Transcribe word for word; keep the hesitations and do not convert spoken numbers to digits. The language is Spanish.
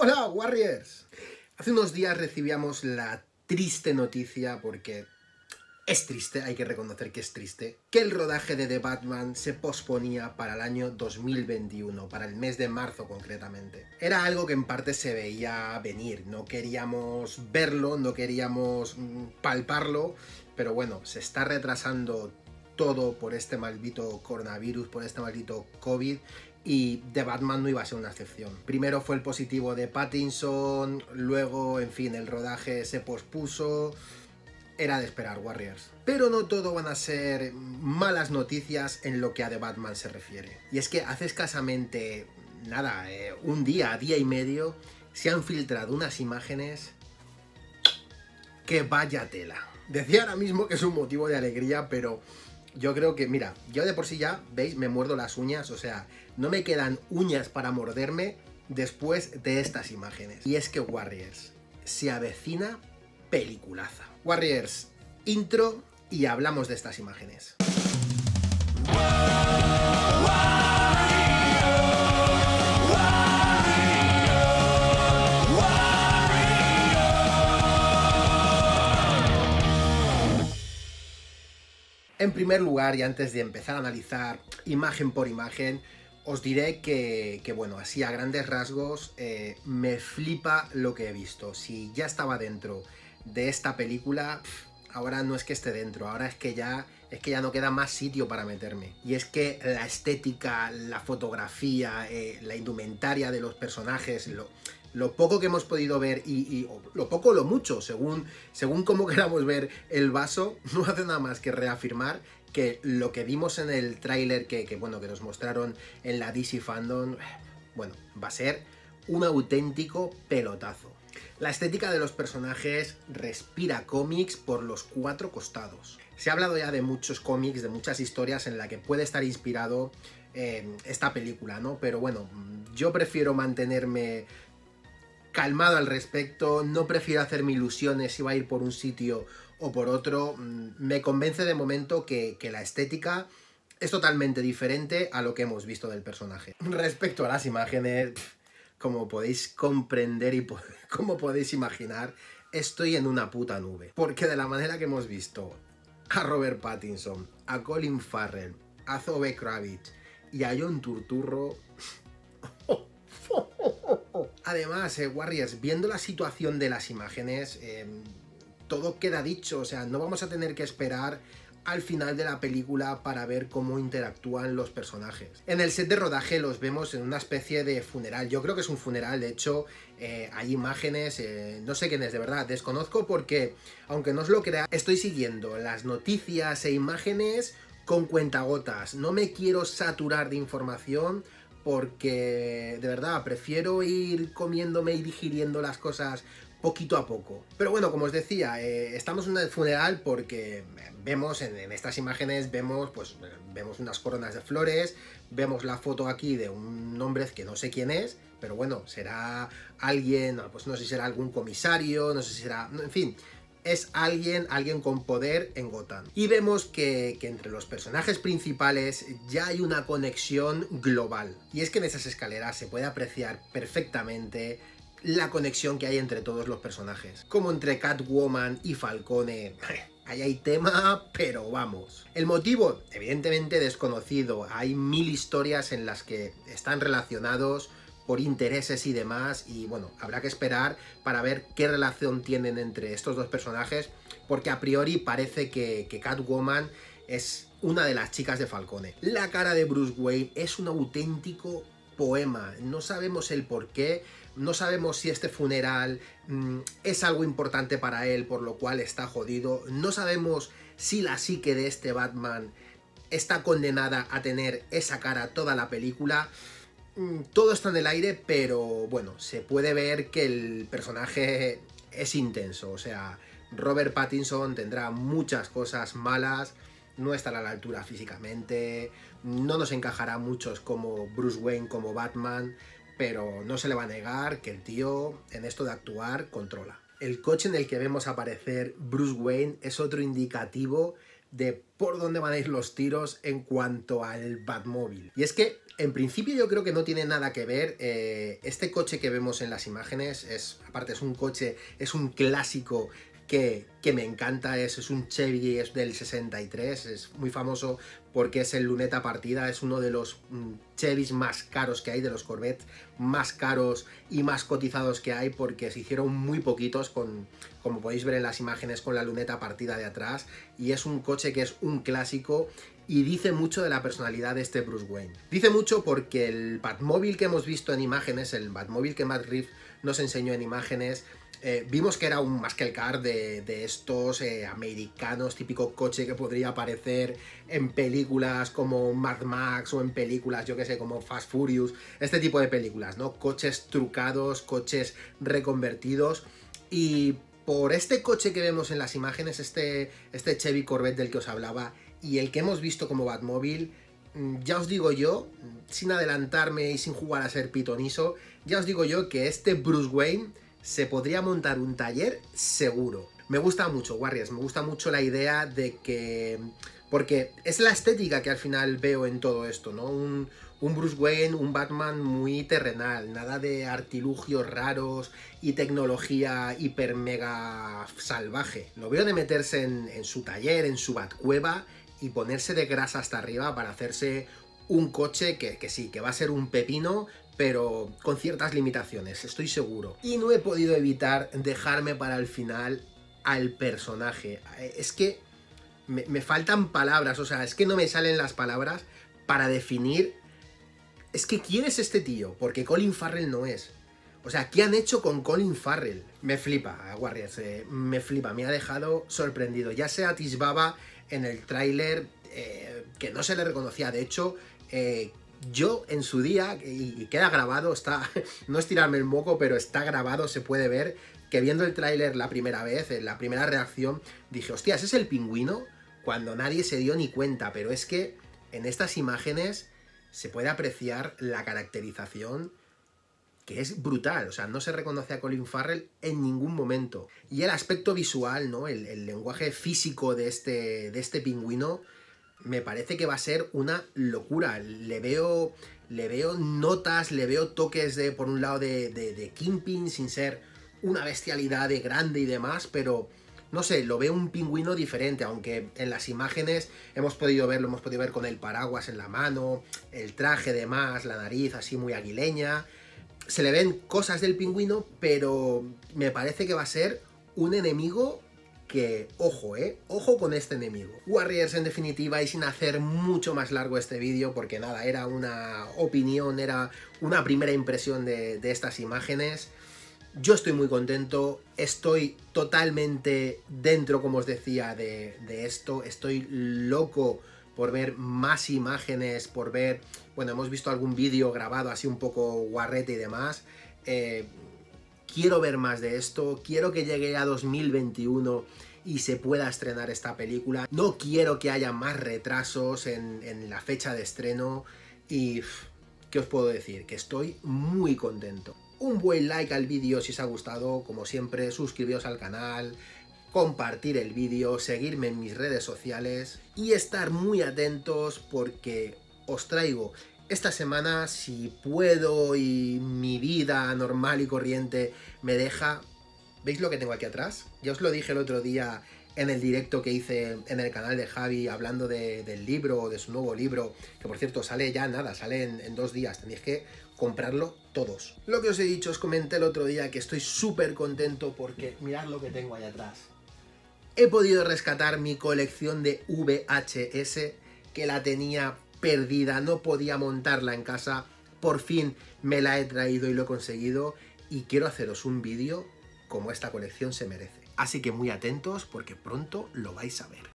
Hola Warriors. Hace unos días recibíamos la triste noticia, porque es triste, hay que reconocer que es triste, que el rodaje de The Batman se posponía para el año dos mil veintiuno, para el mes de marzo concretamente. Era algo que en parte se veía venir, no queríamos verlo, no queríamos palparlo, pero bueno, se está retrasando todo por este maldito coronavirus, por este maldito COVID, y The Batman no iba a ser una excepción. Primero fue el positivo de Pattinson, luego, en fin, el rodaje se pospuso. Era de esperar, Warriors. Pero no todo van a ser malas noticias en lo que a The Batman se refiere. Y es que hace escasamente, nada, eh, un día, día y medio, se han filtrado unas imágenes que vaya tela. Decía ahora mismo que es un motivo de alegría, pero yo creo que, mira, yo de por sí ya, ¿veis? Me muerdo las uñas, o sea, no me quedan uñas para morderme después de estas imágenes. Y es que, Warriors, se avecina peliculaza. Warriors, intro y hablamos de estas imágenes. En primer lugar, y antes de empezar a analizar imagen por imagen, os diré que, que bueno, así a grandes rasgos, eh, me flipa lo que he visto. Si ya estaba dentro de esta película, pff, ahora no es que esté dentro, ahora es que ya es que ya no queda más sitio para meterme. Y es que la estética, la fotografía, eh, la indumentaria de los personajes, lo, lo poco que hemos podido ver y, y lo poco o lo mucho, según, según cómo queramos ver el vaso, no hace nada más que reafirmar que lo que vimos en el tráiler que, que, bueno, que nos mostraron en la D C Fandom, bueno, va a ser un auténtico pelotazo. La estética de los personajes respira cómics por los cuatro costados. Se ha hablado ya de muchos cómics, de muchas historias en la que puede estar inspirado eh, esta película, ¿no? Pero bueno, yo prefiero mantenerme calmado al respecto, no prefiero hacerme ilusiones si va a ir por un sitio o por otro. Me convence de momento que, que la estética es totalmente diferente a lo que hemos visto del personaje. Respecto a las imágenes, como podéis comprender y como podéis imaginar, estoy en una puta nube. Porque de la manera que hemos visto a Robert Pattinson, a Colin Farrell, a Zoe Kravitz y a John Turturro... Además, eh, Warriors, viendo la situación de las imágenes, eh, todo queda dicho, o sea, no vamos a tener que esperar al final de la película para ver cómo interactúan los personajes. En el set de rodaje los vemos en una especie de funeral, yo creo que es un funeral, de hecho eh, hay imágenes, eh, no sé quién es de verdad, desconozco porque, aunque no os lo crea, estoy siguiendo las noticias e imágenes con cuentagotas, no me quiero saturar de información porque, de verdad, prefiero ir comiéndome y digiriendo las cosas poquito a poco. Pero bueno, como os decía, eh, estamos en el funeral porque vemos en, en estas imágenes, vemos, pues, vemos unas coronas de flores, vemos la foto aquí de un hombre que no sé quién es, pero bueno, será alguien, pues no sé si será algún comisario, no sé si será, en fin, es alguien, alguien con poder en Gotham. Y vemos que, que entre los personajes principales ya hay una conexión global. Y es que en esas escaleras se puede apreciar perfectamente la conexión que hay entre todos los personajes. Como entre Catwoman y Falcone, ahí hay tema, pero vamos. El motivo, evidentemente desconocido. Hay mil historias en las que están relacionados por intereses y demás, y bueno, habrá que esperar para ver qué relación tienen entre estos dos personajes, porque a priori parece que, que Catwoman es una de las chicas de Falcone. La cara de Bruce Wayne es un auténtico poema, no sabemos el por qué, no sabemos si este funeral mmm, es algo importante para él, por lo cual está jodido, no sabemos si la psique de este Batman está condenada a tener esa cara toda la película. Todo está en el aire, pero bueno, se puede ver que el personaje es intenso, o sea, Robert Pattinson tendrá muchas cosas malas, no estará a la altura físicamente, no nos encajará muchos como Bruce Wayne, como Batman, pero no se le va a negar que el tío en esto de actuar controla. El coche en el que vemos aparecer Bruce Wayne es otro indicativo de por dónde van a ir los tiros en cuanto al Batmóvil. Y es que En principio yo creo que no tiene nada que ver. Eh, este coche que vemos en las imágenes, es, aparte es un coche, es un clásico que, que me encanta, es, es un Chevy, es del sesenta y tres, es muy famoso porque es el luneta partida, es uno de los mm, Chevys más caros que hay, de los Corvette más caros y más cotizados que hay, porque se hicieron muy poquitos, con, como podéis ver en las imágenes, con la luneta partida de atrás, y es un coche que es un clásico y dice mucho de la personalidad de este Bruce Wayne. Dice mucho porque el Batmóvil que hemos visto en imágenes, el Batmóvil que Matt Reeves nos enseñó en imágenes, Eh, vimos que era un muscle car de, de estos eh, americanos, típico coche que podría aparecer en películas como Mad Max o en películas, yo que sé, como Fast Furious, este tipo de películas, ¿no? Coches trucados, coches reconvertidos, y por este coche que vemos en las imágenes, este, este Chevy Corvette del que os hablaba, y el que hemos visto como Batmóvil, ya os digo yo, sin adelantarme y sin jugar a ser pitoniso, ya os digo yo que este Bruce Wayne se podría montar un taller seguro. Me gusta mucho, Warriors, me gusta mucho la idea de que... porque es la estética que al final veo en todo esto, ¿no? Un, un Bruce Wayne, un Batman muy terrenal, nada de artilugios raros y tecnología hiper mega salvaje. Lo veo de meterse en, en su taller, en su Batcueva, y ponerse de grasa hasta arriba para hacerse un coche que, que sí, que va a ser un pepino, pero con ciertas limitaciones, estoy seguro. Y no he podido evitar dejarme para el final al personaje. Es que me, me faltan palabras, o sea, es que no me salen las palabras para definir... Es que ¿quién es este tío? Porque Colin Farrell no es. O sea, ¿qué han hecho con Colin Farrell? Me flipa, Warriors, eh, me flipa, me ha dejado sorprendido. Ya se atisbaba en el tráiler eh, que no se le reconocía, de hecho... Eh, Yo en su día, y queda grabado, está, no es tirarme el moco, pero está grabado, se puede ver, que viendo el tráiler la primera vez, la primera reacción, dije, hostia, ¿ese es el Pingüino? Cuando nadie se dio ni cuenta, pero es que en estas imágenes se puede apreciar la caracterización, que es brutal, o sea, no se reconoce a Colin Farrell en ningún momento. Y el aspecto visual, ¿no? El, el lenguaje físico de este, de este Pingüino, me parece que va a ser una locura. Le veo, le veo notas, le veo toques de, por un lado, de, de, de Kingpin, sin ser una bestialidad de grande y demás, pero no sé, lo veo un pingüino diferente, aunque en las imágenes hemos podido verlo, hemos podido ver con el paraguas en la mano, el traje de más, la nariz así muy aguileña. Se le ven cosas del pingüino, pero me parece que va a ser un enemigo que, ojo, eh, ojo con este enemigo. Warriors, en definitiva, y sin hacer mucho más largo este vídeo, porque nada, era una opinión, era una primera impresión de, de estas imágenes. Yo estoy muy contento, estoy totalmente dentro, como os decía, de, de esto, estoy loco por ver más imágenes, por ver, bueno, hemos visto algún vídeo grabado así un poco guarrete y demás. eh, Quiero ver más de esto, quiero que llegue a dos mil veintiuno y se pueda estrenar esta película. No quiero que haya más retrasos en, en la fecha de estreno y... ¿qué os puedo decir? Que estoy muy contento. Un buen like al vídeo si os ha gustado, como siempre, suscribiros al canal, compartir el vídeo, seguirme en mis redes sociales y estar muy atentos porque os traigo... esta semana, si puedo y mi vida normal y corriente me deja... ¿Veis lo que tengo aquí atrás? Ya os lo dije el otro día en el directo que hice en el canal de Javi, hablando de, del libro, de su nuevo libro, que por cierto sale ya nada, sale en, en dos días, tenéis que comprarlo todos. Lo que os he dicho, os comenté el otro día que estoy súper contento porque mirad lo que tengo ahí atrás. He podido rescatar mi colección de V H S, que la tenía perdida, no podía montarla en casa, por fin me la he traído y lo he conseguido, y quiero haceros un vídeo como esta colección se merece. Así que muy atentos porque pronto lo vais a ver.